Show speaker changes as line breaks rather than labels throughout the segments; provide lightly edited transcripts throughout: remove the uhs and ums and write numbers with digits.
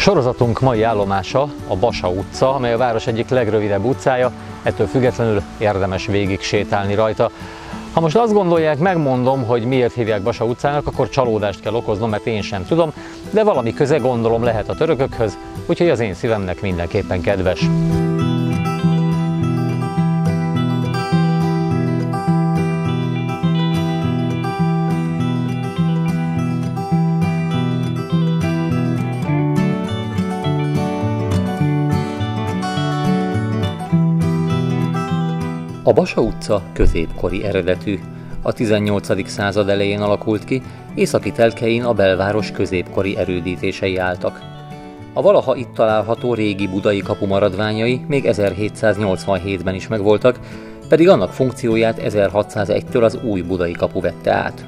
Sorozatunk mai állomása a Basa utca, amely a város egyik legrövidebb utcája, ettől függetlenül érdemes végig sétálni rajta. Ha most azt gondolják, megmondom, hogy miért hívják Basa utcának, akkor csalódást kell okoznom, mert én sem tudom, de valami köze gondolom lehet a törökökhöz, úgyhogy az én szívemnek mindenképpen kedves. A Basa utca középkori eredetű. A 18. század elején alakult ki, északi telkein a belváros középkori erődítései álltak. A valaha itt található régi budai kapu maradványai még 1787-ben is megvoltak, pedig annak funkcióját 1601-től az új budai kapu vette át.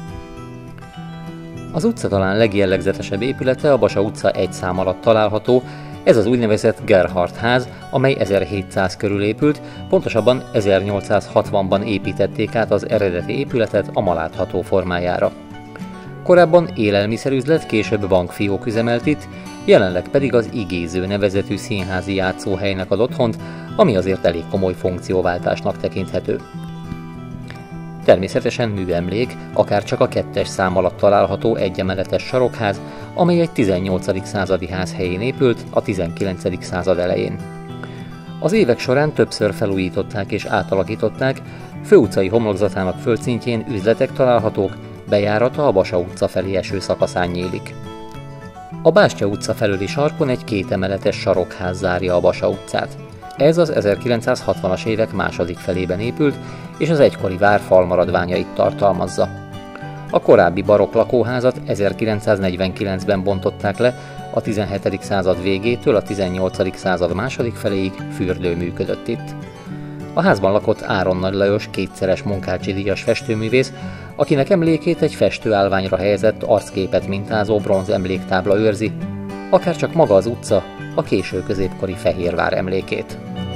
Az utca talán legjellegzetesebb épülete a Basa utca 1 szám alatt található, ez az úgynevezett Gerhardt ház, amely 1700 körül épült, pontosabban 1860-ban építették át az eredeti épületet a ma látható formájára. Korábban élelmiszerüzlet, később bankfiók üzemelt itt, jelenleg pedig az Igéző nevezetű színházi játszóhelynek ad otthont, ami azért elég komoly funkcióváltásnak tekinthető. Természetesen műemlék, akár csak a 2-es szám alatt található egyemeletes sarokház, amely egy 18. századi ház helyén épült a 19. század elején. Az évek során többször felújították és átalakították, főutcai homlokzatának földszintjén üzletek találhatók, bejárata a Basa utca felé eső szakaszán nyílik. A Bástya utca felőli sarkon egy 2 emeletes sarokház zárja a Basa utcát. Ez az 1960-as évek második felében épült, és az egykori vár falmaradványait tartalmazza. A korábbi barokk lakóházat 1949-ben bontották le, a 17. század végétől a 18. század második feléig fürdő működött itt. A házban lakott Áron Nagy Lajos kétszeres Munkácsi díjas festőművész, akinek emlékét egy festőállványra helyezett arcképet mintázó bronz emléktábla őrzi, akárcsak maga az utca, a késő középkori Fehérvár emlékét.